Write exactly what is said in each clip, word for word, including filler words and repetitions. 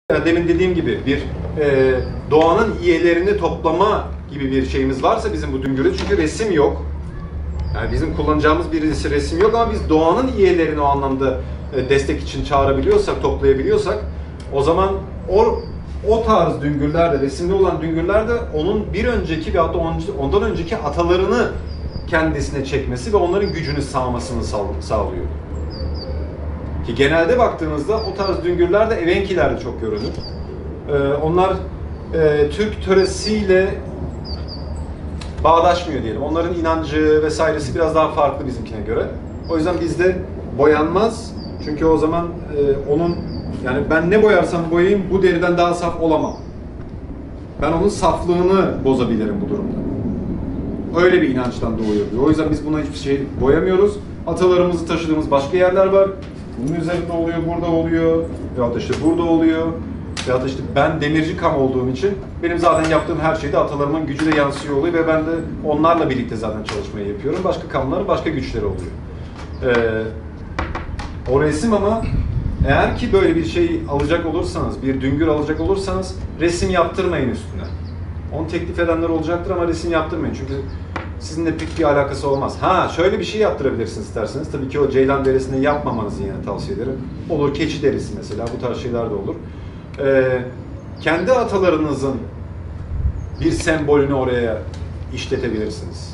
Demin dediğim gibi bir e, doğanın iyelerini toplama gibi bir şeyimiz varsa bizim bu düngürde, çünkü resim yok. Yani bizim kullanacağımız bir resim yok ama biz doğanın iyelerini o anlamda e, destek için çağırabiliyorsak, toplayabiliyorsak, o zaman o o tarz düngürlerde, resimli olan düngürlerde onun bir önceki ve hatta ondan önceki atalarını kendisine çekmesi ve onların gücünü sağmasını sağlıyor. Ki genelde baktığınızda o tarz düngürler de Evenkilerde çok görünür. Ee, onlar e, Türk töresiyle bağdaşmıyor diyelim. Onların inancı vesairesi biraz daha farklı bizimkine göre. O yüzden bizde boyanmaz. Çünkü o zaman e, onun, yani ben ne boyarsam boyayayım bu deriden daha saf olamam. Ben onun saflığını bozabilirim bu durumda. Öyle bir inançtan doğuyor. O yüzden biz buna hiçbir şey boyamıyoruz. Atalarımızı taşıdığımız başka yerler var. Bunun üzerinde oluyor, burada oluyor, ya da işte burada oluyor, ya da işte ben demirci kam olduğum için benim zaten yaptığım her şeyde atalarımın gücü de yansıyor oluyor ve ben de onlarla birlikte zaten çalışmayı yapıyorum. Başka kamların başka güçleri oluyor. Ee, o resim ama eğer ki böyle bir şey alacak olursanız, bir düngür alacak olursanız resim yaptırmayın üstüne. Onu teklif edenler olacaktır ama resim yaptırmayın çünkü sizinle pek bir alakası olmaz. Ha, şöyle bir şey yaptırabilirsiniz isterseniz. Tabii ki o ceylan derisini yapmamanızı yine tavsiye ederim. Olur keçi derisi mesela, bu tarz şeyler de olur. Ee, kendi atalarınızın bir sembolünü oraya işletebilirsiniz.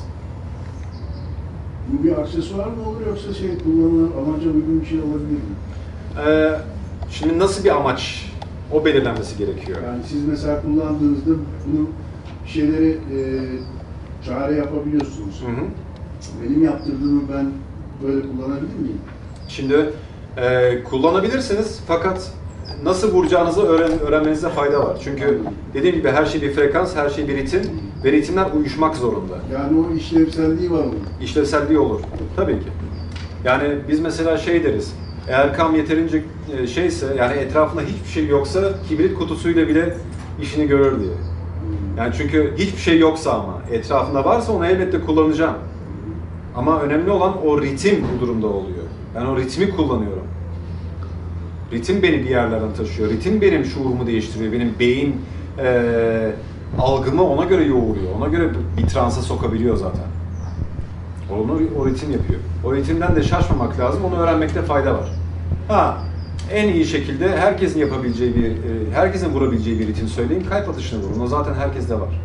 Bu bir aksesuar mı olur yoksa şey kullanılan amaca uygun bir şey olabilir mi? Ee, şimdi nasıl bir amaç? O belirlenmesi gerekiyor. Yani siz mesela kullandığınızda bunu bir şeyleri e, çare yapabiliyorsunuz. Hı hı. Benim yaptırdığımı ben böyle kullanabilir miyim? Şimdi e, kullanabilirsiniz fakat nasıl vuracağınızı öğren, öğrenmenizde fayda var. Çünkü dediğim gibi her şey bir frekans, her şey bir ritim ve ritimler uyuşmak zorunda. Yani o işlevselliği var onun. İşlevselliği olur. Tabii ki. Yani biz mesela şey deriz, eğer kam yeterince şeyse, yani etrafında hiçbir şey yoksa kibrit kutusuyla bile işini görür diye. Yani çünkü hiçbir şey yoksa ama etrafında varsa onu elbette kullanacağım. Ama önemli olan o ritim bu durumda oluyor. Ben o ritmi kullanıyorum. Ritim beni bir yerlerden taşıyor. Ritim benim şuurumu değiştiriyor. Benim beyin e, algımı ona göre yoğuruyor. Ona göre bir transa sokabiliyor zaten. Onu o ritim yapıyor. O ritimden de şaşmamak lazım. Onu öğrenmekte fayda var. Ha, en iyi şekilde herkesin yapabileceği bir, herkesin vurabileceği bir ritim söyleyin. Kalp atışını vurun. O zaten herkeste var.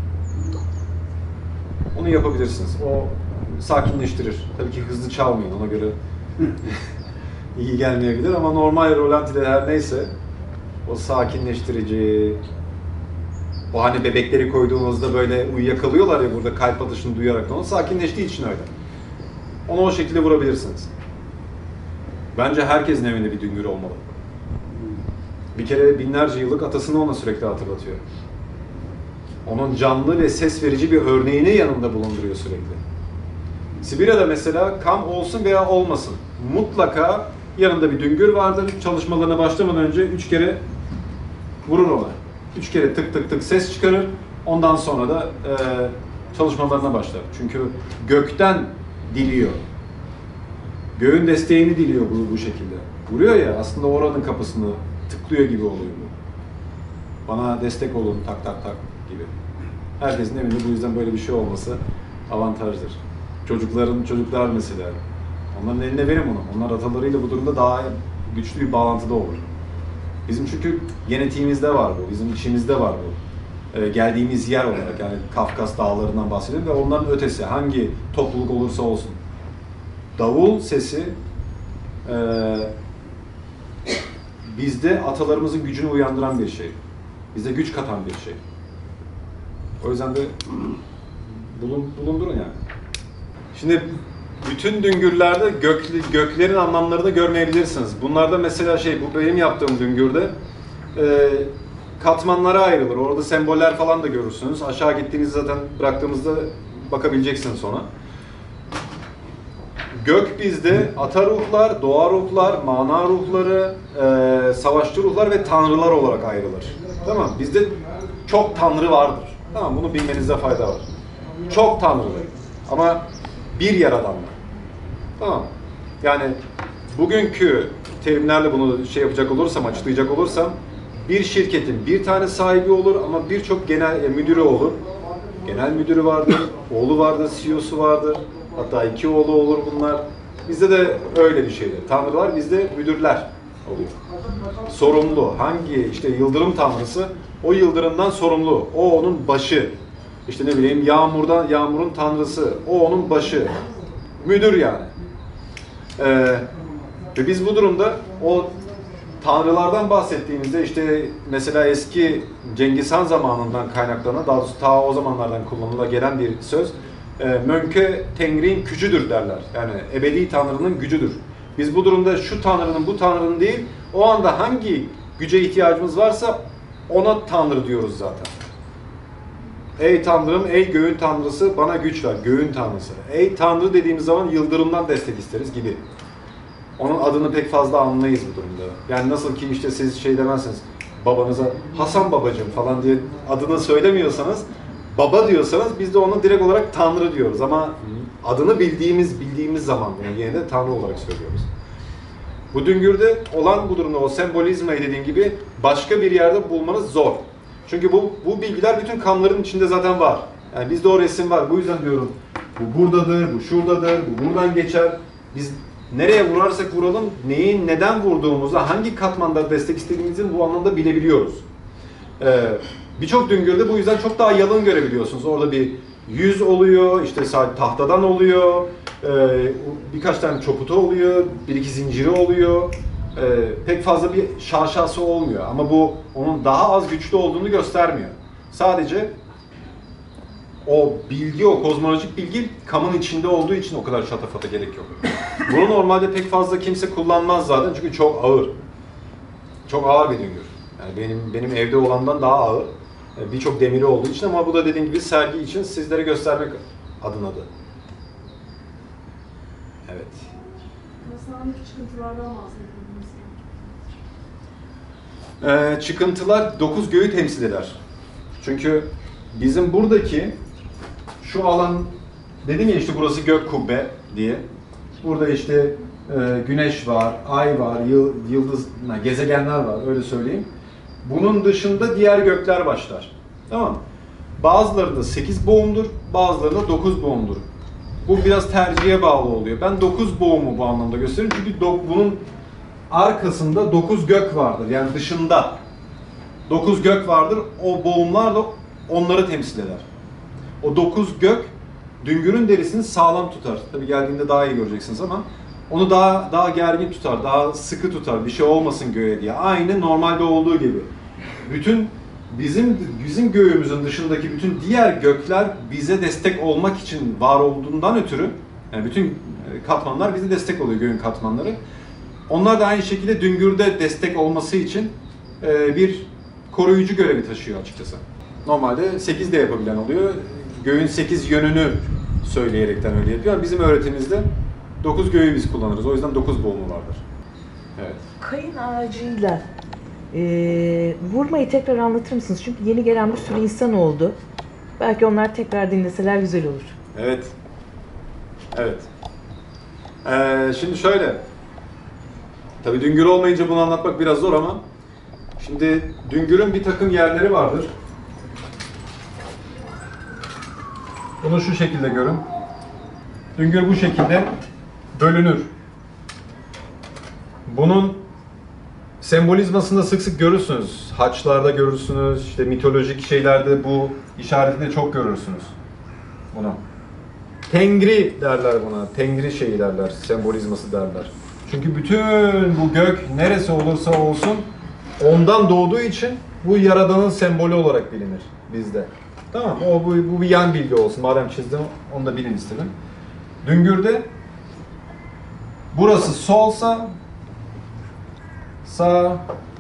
Onu yapabilirsiniz. O sakinleştirir. Tabii ki hızlı çalmayın. Ona göre iyi gelmeyebilir ama normal rolantide her neyse o sakinleştirici, o hani bebekleri koyduğunuzda böyle uyuyakalıyorlar ya burada kalp atışını duyarak, onu sakinleştiği için öyle. Onu o şekilde vurabilirsiniz. Bence herkesin evinde bir düngür olmalı. Bir kere binlerce yıllık atasını ona sürekli hatırlatıyor. Onun canlı ve ses verici bir örneğini yanında bulunduruyor sürekli. Sibirya'da mesela kam olsun veya olmasın, mutlaka yanında bir düngür vardır. Çalışmalarına başlamadan önce üç kere vurur ona. Üç kere tık tık tık ses çıkarır. Ondan sonra da e, çalışmalarına başlar. Çünkü gökten diliyor. Göğün desteğini diliyor bu, bu şekilde. Vuruyor ya, aslında oranın kapısını tıklıyor gibi oluyor bu. Bana destek olun, tak tak tak gibi. Herkesin evinde bu yüzden böyle bir şey olması avantajdır. Çocukların, çocuklar mesela. Onların eline verin bunu. Onlar atalarıyla bu durumda daha güçlü bir bağlantıda olur. Bizim çünkü genetiğimizde var bu, bizim içimizde var bu. Ee, geldiğimiz yer olarak, yani Kafkas dağlarından bahsediyorum ve onların ötesi, hangi topluluk olursa olsun. Davul sesi e, bizde atalarımızın gücünü uyandıran bir şey. Bize güç katan bir şey. O yüzden de bulun, bulundurun yani. Şimdi bütün düngürlerde gök, göklerin anlamlarını görmeyebilirsiniz. Bunlarda mesela şey, bu benim yaptığım düngürde e, katmanlara ayrılır. Orada semboller falan da görürsünüz. Aşağı gittiğinizde zaten bıraktığımızda bakabileceksiniz ona. Gök bizde ata ruhlar, doğa ruhlar, mana ruhları, e, savaşçı ruhlar ve tanrılar olarak ayrılır. Tamam, bizde çok tanrı vardır. Tamam, bunu bilmenizde fayda var. Çok tanrılı ama bir yaradan var. Tamam. Yani bugünkü terimlerle bunu şey yapacak olursam, açıklayacak olursam, bir şirketin bir tane sahibi olur ama birçok genel e, müdürü olur. Genel müdürü vardır, oğlu vardır, C E O'su vardır. Hatta iki oğlu olur bunlar. Bizde de öyle bir şeydir. Tanrılar bizde müdürler oluyor. Sorumlu. Hangi işte yıldırım tanrısı o yıldırımdan sorumlu. O onun başı. İşte ne bileyim yağmurdan yağmurun tanrısı. O onun başı. Müdür yani. Ee, ve biz bu durumda o tanrılardan bahsettiğimizde işte mesela eski Cengiz Han zamanından kaynaklanan, daha doğrusu ta o zamanlardan kullanıla gelen bir söz. E, Mönke Tengri'nin gücüdür derler. Yani ebedi tanrının gücüdür. Biz bu durumda şu tanrının bu tanrının değil, o anda hangi güce ihtiyacımız varsa ona tanrı diyoruz zaten. Ey tanrım, ey göğün tanrısı bana güç ver, göğün tanrısı. Ey tanrı dediğimiz zaman yıldırımdan destek isteriz gibi. Onun adını pek fazla anlayız bu durumda. Yani nasıl ki işte siz şey demezsiniz, babanıza Hasan babacığım falan diye adını söylemiyorsanız, baba diyorsanız biz de onu direkt olarak Tanrı diyoruz. Ama adını bildiğimiz bildiğimiz zaman bunu yine de Tanrı olarak söylüyoruz. Bu düngürde olan bu durumda o sembolizmayı dediğim gibi başka bir yerde bulmanız zor. Çünkü bu, bu bilgiler bütün kanların içinde zaten var. Yani bizde o resim var. Bu yüzden diyorum bu buradadır, bu şuradadır, bu buradan geçer. Biz nereye vurarsak vuralım, neyin neden vurduğumuzu, hangi katmanda destek istediğimizin bu anlamda bilebiliyoruz. Ee, Birçok düngürde bu yüzden çok daha yalın görebiliyorsunuz. Orada bir yüz oluyor, işte sadece tahtadan oluyor, e, birkaç tane çoputu oluyor, bir iki zinciri oluyor. E, pek fazla bir şaşası olmuyor ama bu onun daha az güçlü olduğunu göstermiyor. Sadece o bilgi, o kozmolojik bilgi kamın içinde olduğu için o kadar şatafata gerek yok. Bunu normalde pek fazla kimse kullanmaz zaten çünkü çok ağır. Çok ağır bir düngür. Yani benim benim evde olandan daha ağır. Birçok demiri olduğu için ama bu da dediğim gibi sergi için sizlere göstermek adınadır. Evet. Masadaki çıkıntılardan bahsediyordunuz. Ee, çıkıntılar dokuz göğü temsil eder. Çünkü bizim buradaki şu alan, dedim ya işte burası gök kubbe diye. Burada işte e, güneş var, ay var, yıldız, gezegenler var öyle söyleyeyim. Bunun dışında diğer gökler başlar. Tamam mı? Bazılarında sekiz boğumdur, bazılarında dokuz boğumdur. Bu biraz tercihe bağlı oluyor. Ben dokuz boğumu bu anlamda gösteririm çünkü bunun arkasında dokuz gök vardır. Yani dışında dokuz gök vardır. O boğumlar da onları temsil eder. O dokuz gök düngürün derisini sağlam tutar. Tabii geldiğinde daha iyi göreceksiniz ama onu daha daha gergin tutar, daha sıkı tutar. Bir şey olmasın göğe diye. Aynı normalde olduğu gibi. Bütün bizim bizim göğümüzün dışındaki bütün diğer gökler bize destek olmak için var olduğundan ötürü, yani bütün katmanlar bize destek oluyor, göğün katmanları. Onlar da aynı şekilde düngürde destek olması için bir koruyucu görevi taşıyor açıkçası. Normalde sekiz de yapabilen oluyor. Göğün sekiz yönünü söyleyerekten öyle yapıyor. Ama bizim öğretimizde dokuz göğü biz kullanırız. O yüzden dokuz boğumu vardır. Evet. Kayın ağacıyla e, vurmayı tekrar anlatır mısınız? Çünkü yeni gelen bir sürü insan oldu. Belki onlar tekrar dinleseler güzel olur. Evet. Evet. Ee, şimdi şöyle. Tabii düngür olmayınca bunu anlatmak biraz zor ama şimdi düngürün bir takım yerleri vardır. Bunu şu şekilde görün. Düngür bu şekilde bölünür. Bunun sembolizmasında sık sık görürsünüz. Haçlarda görürsünüz, işte mitolojik şeylerde bu işaretini çok görürsünüz. Bunu. Tengri derler buna. Tengri şeyi derler, sembolizması derler. Çünkü bütün bu gök neresi olursa olsun ondan doğduğu için bu Yaradan'ın sembolü olarak bilinir bizde. Tamam, o bu, bu bir yan bilgi olsun. Madem çizdim, onu da bilin istedim. Düngürde burası solsa sağ,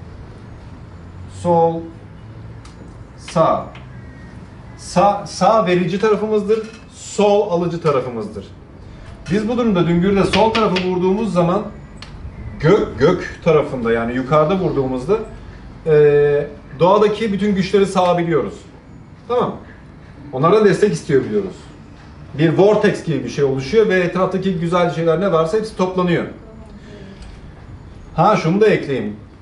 sol, sağ. Sağ, sağ verici tarafımızdır, sol alıcı tarafımızdır. Biz bu durumda düngürde sol tarafı vurduğumuz zaman gök gök tarafında yani yukarıda vurduğumuzda e, doğadaki bütün güçleri sağabiliyoruz. Tamam. Onlardan destek istiyor biliyoruz. Bir vortex gibi bir şey oluşuyor ve etraftaki güzel şeyler ne varsa hepsi toplanıyor. Ha şunu da ekleyeyim.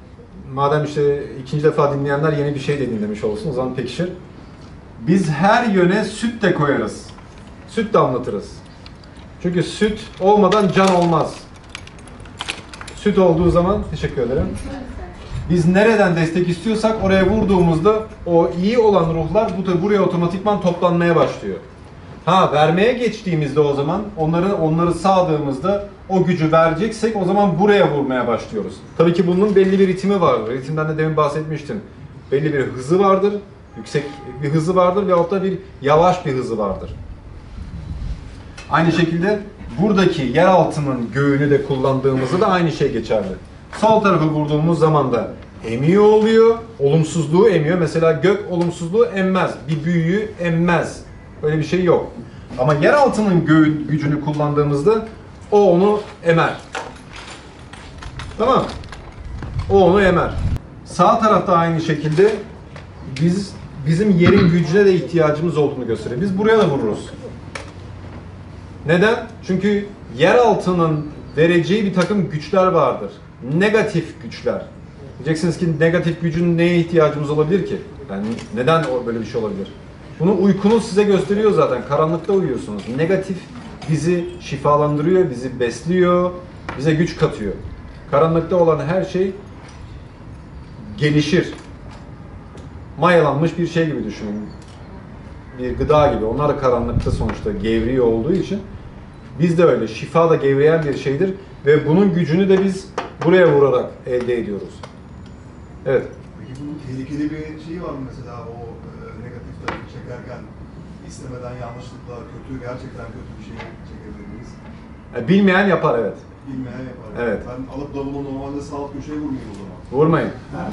madem işte ikinci defa dinleyenler yeni bir şey de dinlemiş olsun, o zaman pekişir. Biz her yöne süt de koyarız. Süt de anlatırız. Çünkü süt olmadan can olmaz. Süt olduğu zaman, teşekkür ederim. Biz nereden destek istiyorsak oraya vurduğumuzda o iyi olan ruhlar bu buraya otomatikman toplanmaya başlıyor. Ha, vermeye geçtiğimizde o zaman onları onları sağdığımızda o gücü vereceksek o zaman buraya vurmaya başlıyoruz. Tabii ki bunun belli bir ritmi vardır. Ritimden de demin bahsetmiştim. Belli bir hızı vardır. Yüksek bir hızı vardır veyahut da bir yavaş bir hızı vardır. Aynı şekilde buradaki yer altının göğünü de kullandığımızda da aynı şey geçerli. Sol tarafı vurduğumuz zaman da emiyor oluyor, olumsuzluğu emiyor. Mesela gök olumsuzluğu emmez, bir büyüyü emmez. Öyle bir şey yok. Ama yer altının göğü, gücünü kullandığımızda o onu emer. Tamam. O onu emer. Sağ tarafta aynı şekilde biz bizim yerin gücüne de ihtiyacımız olduğunu gösteriyor. Biz buraya da vururuz. Neden? Çünkü yer altının vereceği bir takım güçler vardır. Negatif güçler. Diyeceksiniz ki negatif gücün neye ihtiyacımız olabilir ki? Yani neden böyle bir şey olabilir? Bunu uykunuz size gösteriyor zaten. Karanlıkta uyuyorsunuz. Negatif bizi şifalandırıyor, bizi besliyor, bize güç katıyor. Karanlıkta olan her şey gelişir. Mayalanmış bir şey gibi düşünün. Bir gıda gibi. Onlar da karanlıkta sonuçta gevriyor olduğu için. Biz de öyle. Şifa da gevreyen bir şeydir. Ve bunun gücünü de biz buraya vurarak elde ediyoruz. Evet. Peki bunun tehlikeli bir şeyi var mı mesela o e, negatif tarafı çekerken istemeden yanlışlıkla kötü, gerçekten kötü bir şey çekebilir miyiz? E, bilmeyen yapar, evet. Bilmeyen yapar. Evet. Ben alıp davulu normalde sağ alt köşeye vurmayayım o zaman. Vurmayın.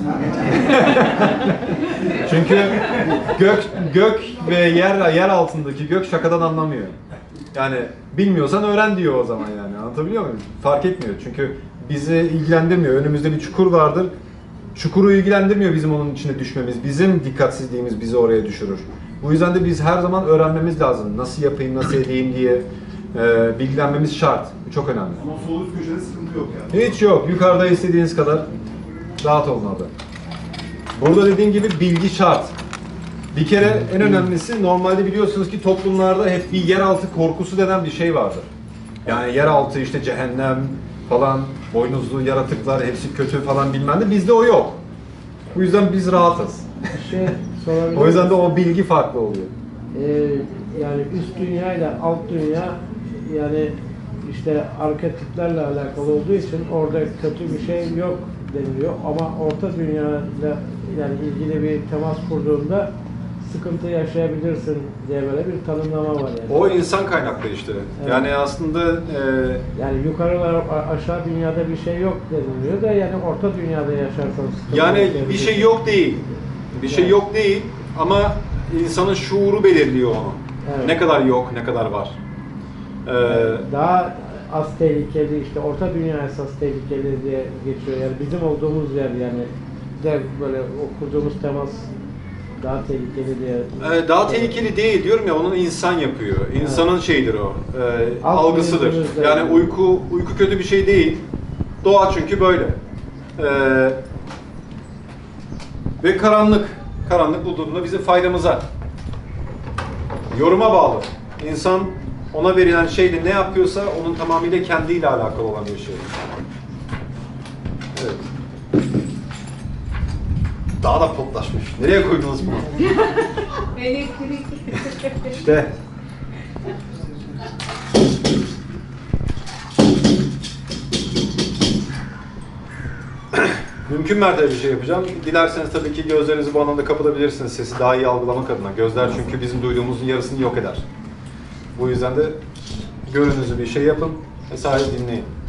Çünkü gök gök ve yer yer altındaki gök şakadan anlamıyor. Yani bilmiyorsan öğren diyor o zaman yani. Anlatabiliyor muyum? Fark etmiyor. Çünkü bizi ilgilendirmiyor. Önümüzde bir çukur vardır. Çukuru ilgilendirmiyor bizim onun içine düşmemiz. Bizim dikkatsizliğimiz bizi oraya düşürür. Bu yüzden de biz her zaman öğrenmemiz lazım. Nasıl yapayım, nasıl edeyim diye e, bilgilenmemiz şart. Bu çok önemli. Ama sol üst köşede sıkıntı yok yani. Hiç yok. Yukarıda istediğiniz kadar rahat olun orada. Burada dediğim gibi bilgi şart. Bir kere en önemlisi, normalde biliyorsunuz ki toplumlarda hep bir yeraltı korkusu denen bir şey vardır. Yani yeraltı işte cehennem falan, boynuzlu yaratıklar hepsi kötü falan bilmem ne. Bizde o yok. Bu yüzden biz rahatız. Şey sorabilir O yüzden de miyim? o bilgi farklı oluyor. Ee, yani üst dünya ile alt dünya yani işte arketiplerle alakalı olduğu için orada kötü bir şey yok deniliyor ama orta dünyayla yani ilgili bir temas kurduğunda sıkıntı yaşayabilirsin diye böyle bir tanımlama var yani. O insan kaynaklı işte. Evet. Yani aslında e, Yani yukarılar a- aşağı dünyada bir şey yok deniliyor da yani orta dünyada yaşarsan sıkıntı yani bir yaşayabilirsin. şey yok değil. Bir şey Yani. yok değil ama insanın şuuru belirliyor onu. Evet. Ne kadar yok, ne kadar var. Ee, Daha az tehlikeli işte orta dünya esas tehlikeli diye geçiyor yani bizim olduğumuz yer yani de böyle o kurduğumuz temas daha tehlikeli diye. e, daha tehlikeli değil diyorum ya, onun insan yapıyor. İnsanın şeyidir o, e, Alt algısıdır. bilinçimizde. Yani uyku uyku kötü bir şey değil. Doğa çünkü böyle. E, ve karanlık, karanlık bu durumda bizim faydamıza. Yoruma bağlı. İnsan ona verilen şeyle ne yapıyorsa onun tamamıyla kendiyle alakalı olan bir şey. Evet. Daha da potlaşmış. Nereye koydunuz bunu? Elektrik. İşte. Mümkün mertebe bir şey yapacağım. Dilerseniz tabii ki gözlerinizi bu anlamda kapatabilirsiniz sesi daha iyi algılamak adına. Gözler çünkü bizim duyduğumuzun yarısını yok eder. Bu yüzden de gönlünüzü bir şey yapın ve sadece dinleyin.